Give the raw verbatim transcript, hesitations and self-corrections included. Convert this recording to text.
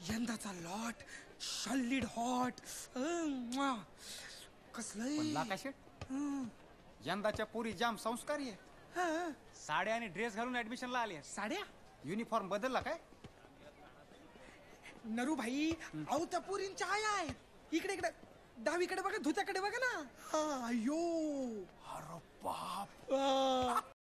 यंदाचा lot solid hot कसलं यंदाच्या पोरी जाम संस्कारी आहे. साड्या आणि ड्रेस घालून ऍडमिशनला आली. साड्या युनिफॉर्म बदलला काय नरू भाई? अहो त्या पोरींच्या आया आहेत. इकडे इकडे डावीकडे बघा, धुत्याकडे बघा ना. अयो अरे बाप.